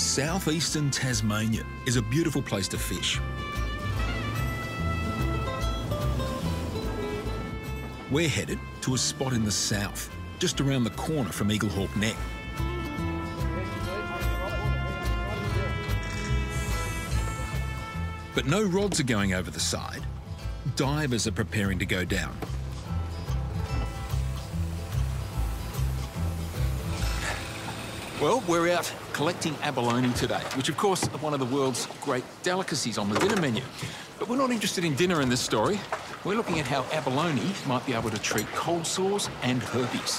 Southeastern Tasmania is a beautiful place to fish. We're headed to a spot in the south, just around the corner from Eaglehawk Neck. But no rods are going over the side. Divers are preparing to go down. Well, we're out collecting abalone today, which of course are one of the world's great delicacies on the dinner menu. But we're not interested in dinner in this story. We're looking at how abalone might be able to treat cold sores and herpes.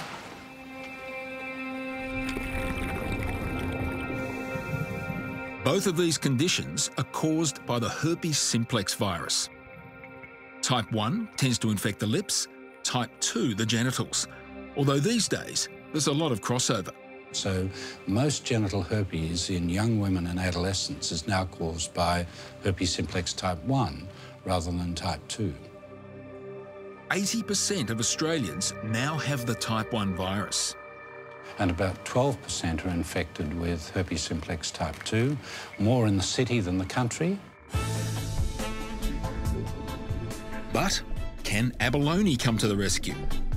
Both of these conditions are caused by the herpes simplex virus. Type 1 tends to infect the lips, type 2 the genitals, although these days there's a lot of crossover. So most genital herpes in young women and adolescents is now caused by herpes simplex type 1 rather than type 2. 80% of Australians now have the type 1 virus. And about 12% are infected with herpes simplex type 2, more in the city than the country. But can abalone come to the rescue?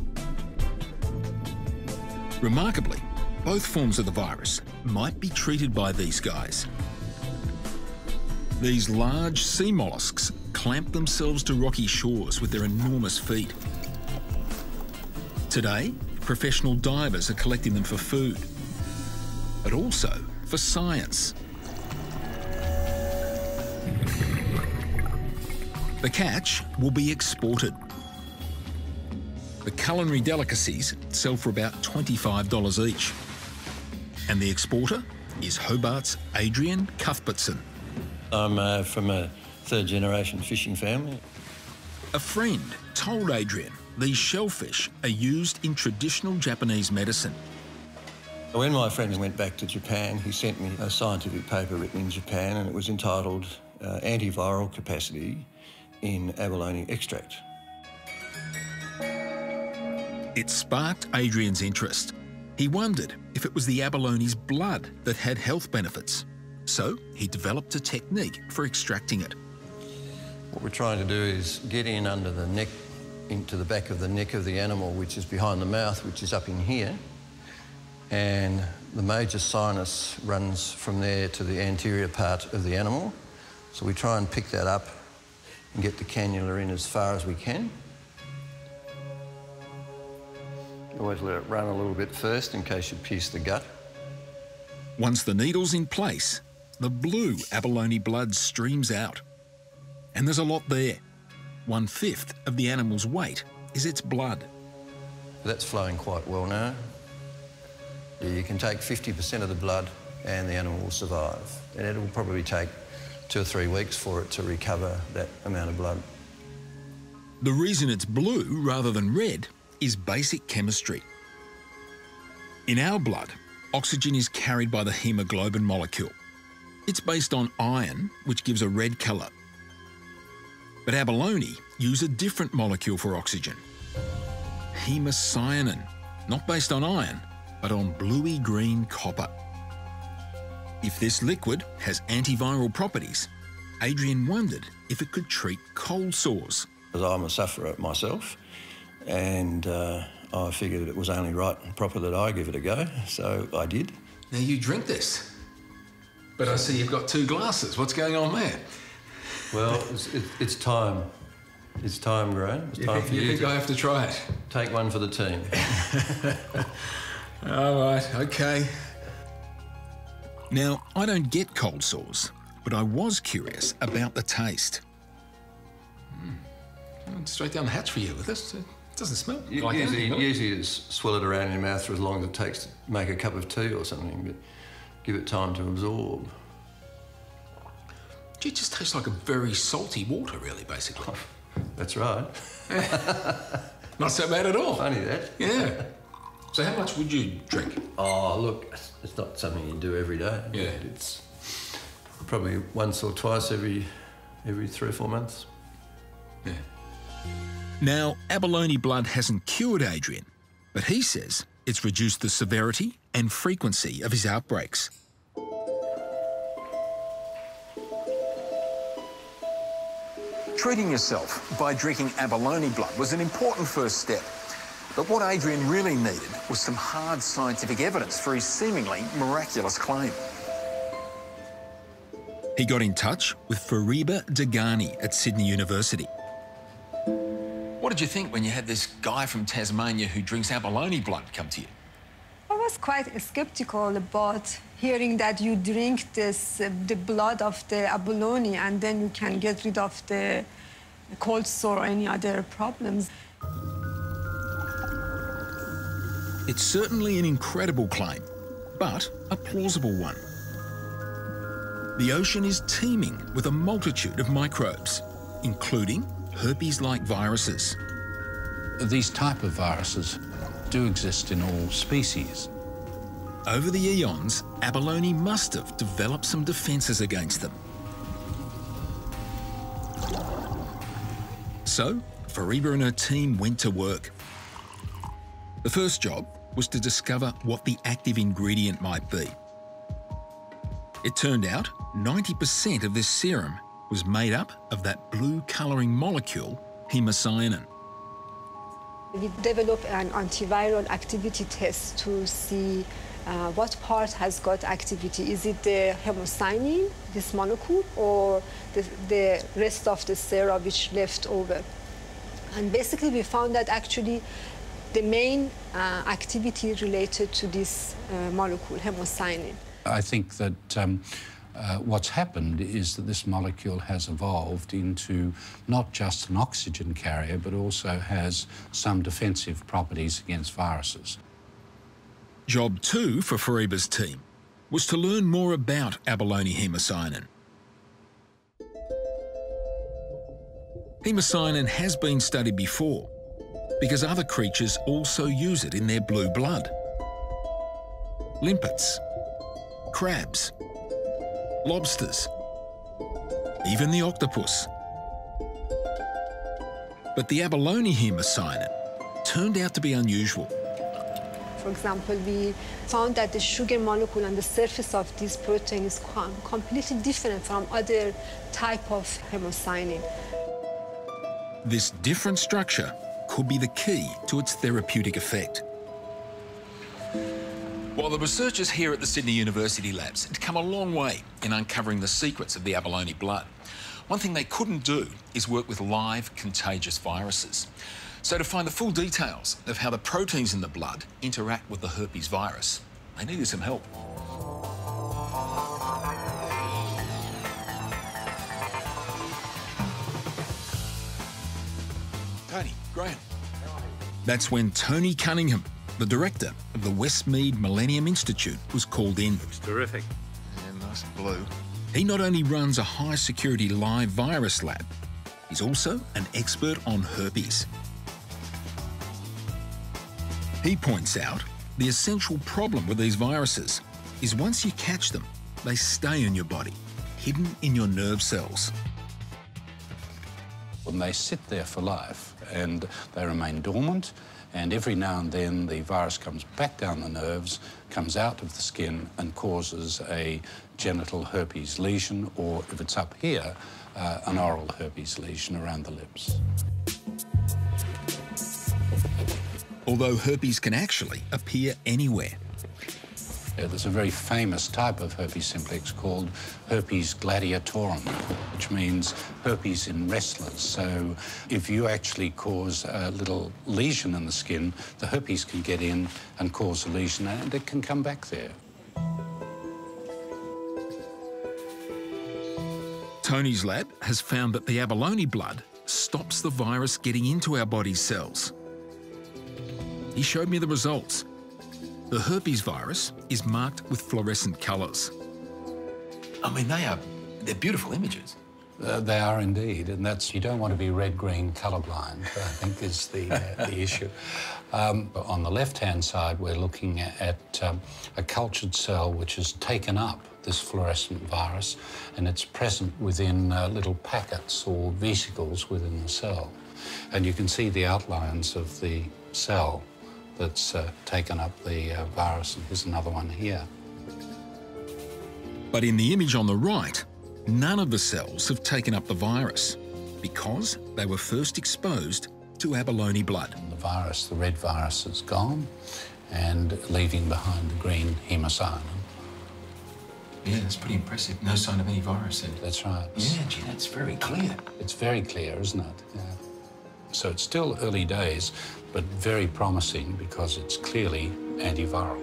Remarkably, both forms of the virus might be treated by these guys. These large sea molluscs clamp themselves to rocky shores with their enormous feet. Today, professional divers are collecting them for food, but also for science. The catch will be exported. The culinary delicacies sell for about $25 each. And the exporter is Hobart's Adrian Cuthbertson. I'm from a third-generation fishing family. A friend told Adrian these shellfish are used in traditional Japanese medicine. When my friend went back to Japan, he sent me a scientific paper written in Japan, and it was entitled Antiviral Capacity in Abalone Extract. It sparked Adrian's interest. He wondered if it was the abalone's blood that had health benefits. So he developed a technique for extracting it. What we're trying to do is get in under the neck, into the back of the neck of the animal, which is behind the mouth, which is up in here. And the major sinus runs from there to the anterior part of the animal. So we try and pick that up and get the cannula in as far as we can. Always let it run a little bit first in case you pierce the gut. Once the needle's in place, the blue abalone blood streams out. And there's a lot there. 1/5 of the animal's weight is its blood. That's flowing quite well now. You can take 50% of the blood and the animal will survive. And it will probably take 2 or 3 weeks for it to recover that amount of blood. The reason it's blue rather than red is basic chemistry. In our blood, oxygen is carried by the hemoglobin molecule. It's based on iron, which gives a red colour. But abalone use a different molecule for oxygen. Hemocyanin, not based on iron, but on bluey-green copper. If this liquid has antiviral properties, Adrian wondered if it could treat cold sores. Because I'm a sufferer myself, and I figured it was only right and proper that I give it a go, so I did. Now you drink this, but I see you've got 2 glasses. What's going on there? Well, it's time. It's time, Graham. It's time for you. You think I have to try it? Take one for the team. All right, okay. Now, I don't get cold sores, but I was curious about the taste. Straight down the hatch for you with this. It doesn't smell like anything. Usually you just swirl it around in your mouth for as long as it takes to make a cup of tea or something, but give it time to absorb. It just tastes like a very salty water, really, basically. That's right. Not so bad at all. Funny that. Yeah. So how much would you drink? Oh, look, it's not something you do every day. Yeah. It's probably once or twice every 3 or 4 months. Yeah. Now, abalone blood hasn't cured Adrian, but he says it's reduced the severity and frequency of his outbreaks. Treating yourself by drinking abalone blood was an important first step. But what Adrian really needed was some hard scientific evidence for his seemingly miraculous claim. He got in touch with Fariba Degani at Sydney University. What did you think when you had this guy from Tasmania who drinks abalone blood come to you? I was quite skeptical about hearing that you drink this, the blood of the abalone, and then you can get rid of the cold sore or any other problems. It's certainly an incredible claim, but a plausible one. The ocean is teeming with a multitude of microbes, including herpes-like viruses. These type of viruses do exist in all species. Over the eons, abalone must have developed some defences against them. So, Fariba and her team went to work. The first job was to discover what the active ingredient might be. It turned out 90% of this serum was made up of that blue colouring molecule, hemocyanin. We developed an antiviral activity test to see what part has got activity. Is it the hemocyanin, this molecule, or the rest of the sera which left over? And basically we found that actually the main activity related to this molecule, hemocyanin. I think that what's happened is that this molecule has evolved into not just an oxygen carrier, but also has some defensive properties against viruses. Job 2 for Fariba's team was to learn more about abalone hemocyanin. Hemocyanin has been studied before because other creatures also use it in their blue blood. Limpets, crabs, lobsters, even the octopus. But the abalone hemocyanin turned out to be unusual. For example, we found that the sugar molecule on the surface of this protein is completely different from other type of hemocyanin. This different structure could be the key to its therapeutic effect. While the researchers here at the Sydney University labs had come a long way in uncovering the secrets of the abalone blood, one thing they couldn't do is work with live contagious viruses. So to find the full details of how the proteins in the blood interact with the herpes virus, they needed some help. Tony, Graham. That's when Tony Cunningham, the director of the Westmead Millennium Institute, was called in. Looks terrific. Yeah, nice blue. He not only runs a high-security live virus lab, he's also an expert on herpes. He points out the essential problem with these viruses is once you catch them, they stay in your body, hidden in your nerve cells. When they sit there for life and they remain dormant, and every now and then the virus comes back down the nerves, comes out of the skin and causes a genital herpes lesion, or if it's up here, an oral herpes lesion around the lips. Although herpes can actually appear anywhere. There's a very famous type of herpes simplex called herpes gladiatorum, which means herpes in wrestlers. So if you actually cause a little lesion in the skin, the herpes can get in and cause a lesion, and it can come back there. Tony's lab has found that the abalone blood stops the virus getting into our body's cells. He showed me the results. The herpes virus is marked with fluorescent colours. I mean, they're beautiful images. They are indeed, and that's, you don't want to be red-green colourblind, I think is the issue. On the left-hand side, we're looking at a cultured cell which has taken up this fluorescent virus, and it's present within little packets or vesicles within the cell. And you can see the outlines of the cell that's taken up the virus, and here's another one here. But in the image on the right, none of the cells have taken up the virus. because they were first exposed to abalone blood. The virus, the red virus, is gone and leaving behind the green hemocyanin. Yeah, that's pretty impressive. No sign of any virus in it. That's right. Yeah, gee, that's very clear. It's very clear, isn't it? Yeah. So it's still early days, but very promising because it's clearly antiviral.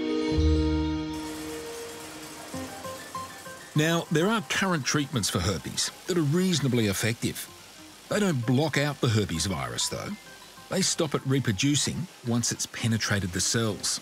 Now, there are current treatments for herpes that are reasonably effective. They don't block out the herpes virus, though. They stop it reproducing once it's penetrated the cells.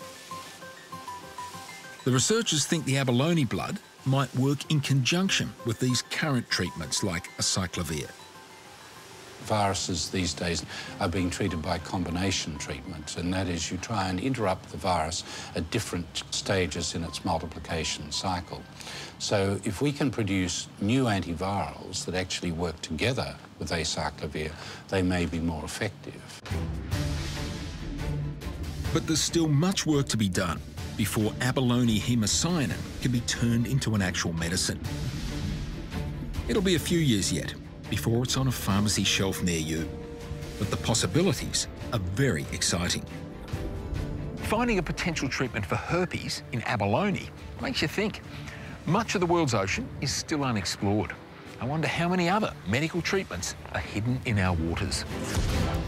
The researchers think the abalone blood might work in conjunction with these current treatments like acyclovir. Viruses these days are being treated by combination treatment, and that is you try and interrupt the virus at different stages in its multiplication cycle. So if we can produce new antivirals that actually work together with acyclovir, they may be more effective. But there's still much work to be done before abalone hemocyanin can be turned into an actual medicine. It'll be a few years yet before it's on a pharmacy shelf near you, but the possibilities are very exciting. Finding a potential treatment for herpes in abalone makes you think. Much of the world's ocean is still unexplored. I wonder how many other medical treatments are hidden in our waters.